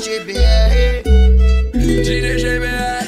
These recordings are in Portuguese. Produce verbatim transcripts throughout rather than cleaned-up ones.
G B R. D J G B R.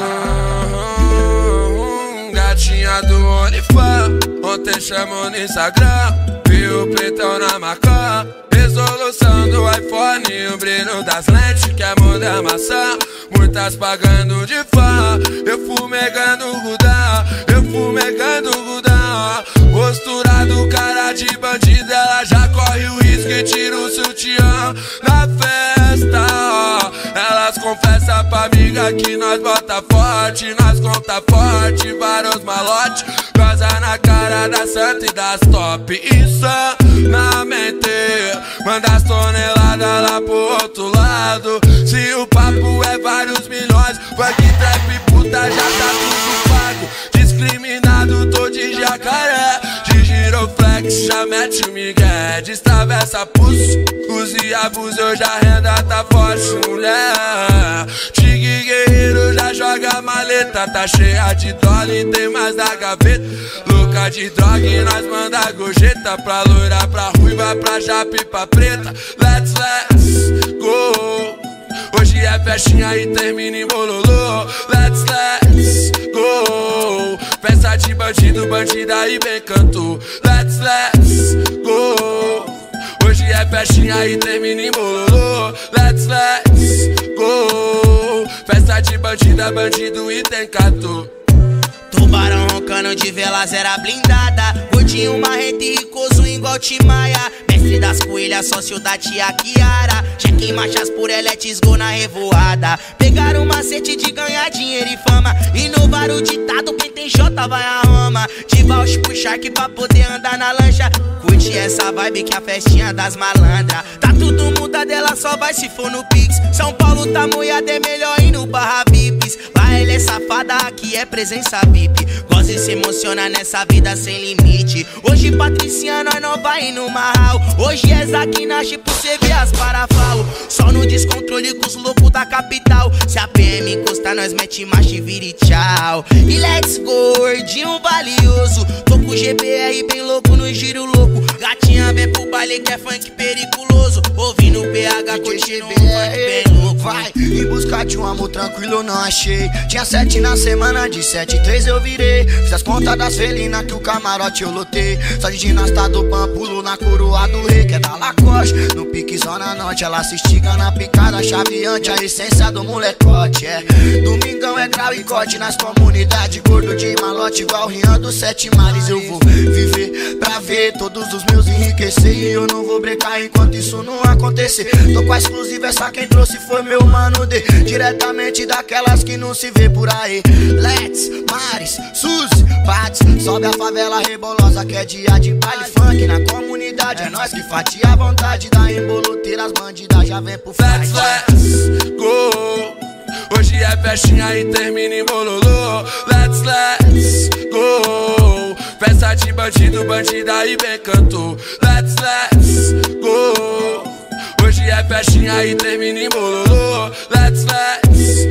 Gatinha do Onifan, ontem chamou no Instagram, viu o pretão na Macan. Resolução do iPhone, o brilho das lentes, quer mudar maçã. Muitas pagando de fã, eu fumegando Gudão, eu fumegando Gudão. Postura do cara de bandida, ela já corre o risco e tira o sutiã na festa. Elas confessam pra amiga que nós bota forte, nós conta forte, vários malote, goza na cara da santa e das top. Insanamente, manda as toneladas lá pro outro lado. Se o papo é vários milhões, funk, trap, puta, já tá tudo pago. Discriminado, tô de jacaré, de giroflex, já mete o migué. Destravessa pulso, use e abuso, hoje a renda tá forte, mulher. Tigre guerreiro já joga maleta, tá cheia de dólar e tem mais na gaveta. Louca de droga e nós manda gorjeta, pra loira, pra ruiva, pra japa e pra preta. Let's, let's go. Hoje é festinha e termina em bololô. Let's, let's go. Festa de bandido, bandida e bem canto. Let's, let's go. Hoje é festinha e termina em bololô. Let's, let's go. Festa de bandida, bandido e tem canto. Tubarão roncando de velas era blindada, gordinho marrento e ricoso igual Timaya. Mestre das coelhas, sócio da tia Kiara. Cheque em marchas por eletes, gol na revoada. Pegaram o macete de ganhar dinheiro e fama. Inovaram o ditado, quem tem J vai a Roma. De Valsh pro Shark pra poder andar na lancha. Curte essa vibe que é a festinha das malandras. Tá tudo muda dela, só vai se for no Pix. São Paulo tá moiada, é melhor ir no Barra V I Ps. Lá ele é safada, aqui é presença V I P. Gosta de se emociona nessa vida sem limite. Hoje Patricinha, nós não vai no marral. Hoje é Zaquinache por cê ver as parafal. Só no descontrole com os loucos da capital. Se a P M encostar, nós mete marcha e vira e tchau. E let's go, gordinho valioso. Tô com o G B R bem louco no giro louco. Gatinha vem pro baile que é funk periculoso. Ouvindo o P H curtindo um funk bem louco. Vai em busca de um amor tranquilo, eu não achei. Tinha sete na semana, de sete, três eu virei. Fiz as contas das felinas que o camarote eu lotei. Só de ginasta do pampulo na coroa do rei, que é da Lacoste. No pique zona norte, ela se estiga na picada chaveante, a essência do molecote, é. Domingão é grau e corte nas comunidades. Gordo de malote igual Rian dos Sete Mares. Eu vou viver pra ver todos os meus enriquecer. E eu não vou brecar enquanto isso não acontecer. Tô com a exclusiva, essa quem trouxe foi meu mano D, diretamente daquelas que não se vê por aí. Let's, Mares, Suzy, Pats. Sobe a favela rebolosa que é dia de baile funk na comunidade. É nós que fatia a vontade da emboloteira, as bandidas já vem pro Let's, let's go. Hoje é festinha e termina em bololô. Let's, let's go. Festa de bandido, bandida e bem canto. Let's, let's go. Hoje é festinha e termina em bololô. Let's, let's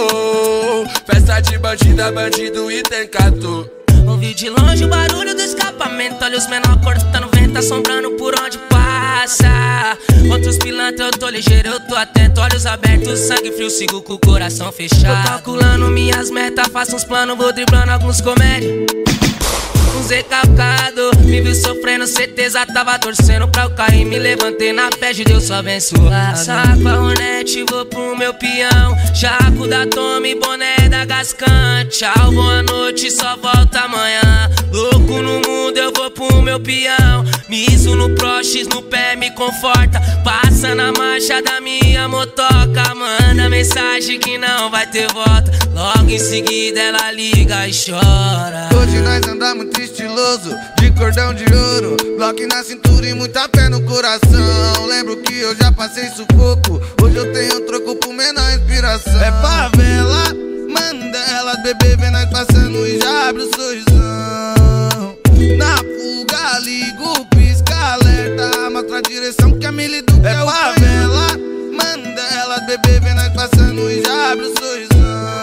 go. Festa de bandida, bandido e tem canto. Ouvi de longe o barulho do escapamento. Olha os menor cortando vento, assombrando por onde passa. Contra os pilantras eu tô ligeiro, eu tô atento. Olhos abertos, sangue frio, sigo com o coração fechado. Tô calculando minhas metas, faço uns planos, vou driblando alguns comédias. Uns recalcado, me viu sofrendo, certeza tava torcendo pra eu cair. Me levantei na fé de Deus, só abençoado. Saco a Ronete, vou pro meu peão. Jaco da Tome, boné da Gascan. Tchau, boa noite, só volta amanhã. Louco no mundo, eu vou pro meu peão. Miso no Prox, no pé me conforta. Passa na marcha da minha motoca. Manda mensagem que não vai ter volta. Logo em seguida ela liga e chora. Hoje nós andamos estiloso, de cordão de ouro, bloco na cintura e muita fé no coração. Lembro que eu já passei sufoco, hoje eu tenho troco por menor inspiração. É favela, manda elas beber, vê nós passando e já abre o sorrisão. Na fuga, ligo, pisca, alerta, mostra a direção que a Mili do é favela, manda elas beber, vê nós passando e já abre o sorrisão.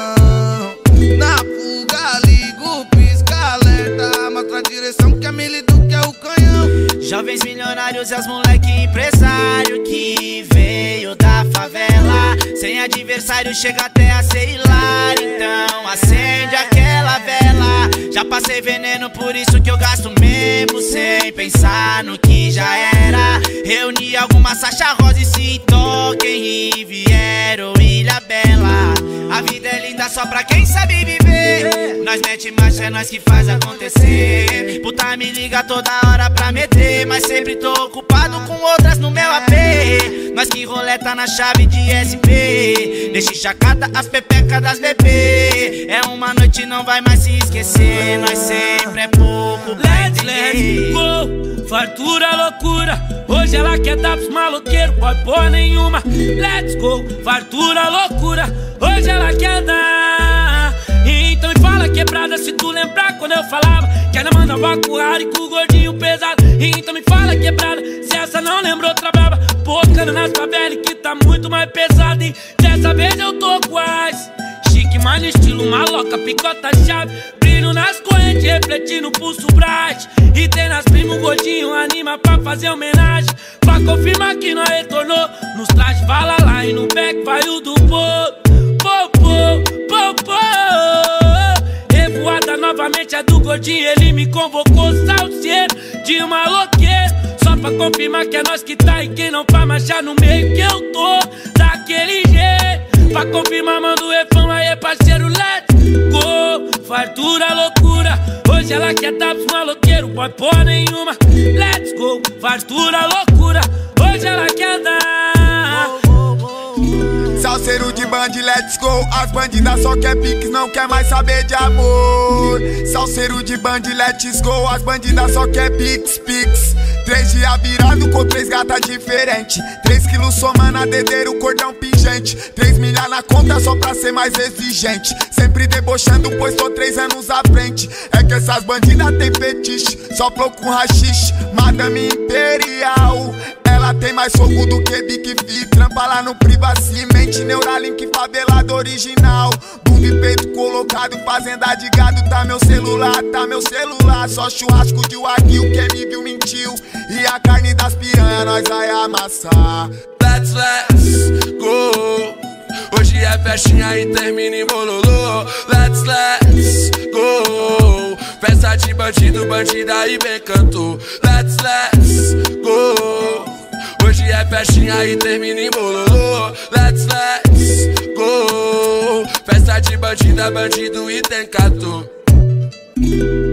Na fuga, ligo, pisca, alerta, mostra a direção que a Mili do que é o canhão. Jovens milionários e as moleque empresário que veio meio da favela. Sem adversário chega até a ser hilário. Então acende aquela vela. Já passei veneno, por isso que eu gasto mesmo sem pensar no que já era. Reuni algumas Sacha Rosa e Cintó, quem Riviera ou Ilha Bela. A vida é linda só pra quem sabe viver. Nós mete marcha, é nós que faz acontecer. Puta me liga toda hora pra meter, mas sempre tô ocupado com outras no meu A P. Nós que roleta na chave de S P. Deixa chacata as pepecas das bebê. É uma noite não vai mais se esquecer. Nós sempre é pouco pra Let's, let's go, fartura, loucura. Hoje ela quer dar pros maloqueiros, pode pôr nenhuma. Let's go, fartura, loucura. Hoje ela quer dar. Então me fala quebrada se tu lembrar quando eu falava que ela mandava com o raro e com o gordinho pesado. Então me fala quebrada se essa não lembrou outra braba. Pocando nas favelas que tá muito mais pesado. E dessa vez eu tô quase chique, mas no estilo maloca, picota chave. Brilho nas correntes, refletindo no pulso bright. E tem nas primas, o gordinho anima pra fazer homenagem. Pra confirmar que nós retornou. Nos trajes vala lá e no back vai o do bolo. Popô, popô. Revoada novamente é do gordinho, ele me convocou. Salseiro de maloqueiro, só pra confirmar que é nós que tá. E quem não faz marchar no meio que eu tô daquele jeito. Pra confirmar manda o refrão aí parceiro, let's go. Fartura, loucura, hoje ela quer dar pros maloqueiros, pode pôr nenhuma. Let's go, fartura, loucura, hoje ela quer dar. Salseiro de band, let's go. As bandidas só quer piques, não quer mais saber de amor. Salseiro de band, let's go. As bandidas só quer piques, piques. Três dias virado com três gatas diferentes. Três quilos somando a dedeiro, cordão pingente. Três milhas na conta só pra ser mais exigente. Sempre debochando, pois tô três anos à frente. É que essas bandidas tem fetiche, só com rachixe. Madame Imperial, ela tem mais fogo do que Big Fi. Trampa lá no Privacimente, Neuralink favelado original. Bunda e peito colocado, fazenda de gado. Tá meu celular, tá meu celular. Só churrasco de wagyu, quem me viu mentiu. E a carne das piranha nós vai amassar. Let's, let's go. Hoje é festinha e termina em bololô. Let's, let's go. Festa de bandido, bandida e bem cantou. Let's, let's go. Hoje é festinha e termina em bololô. Let's, let's go. Festa de bandida, bandido e tem cantor.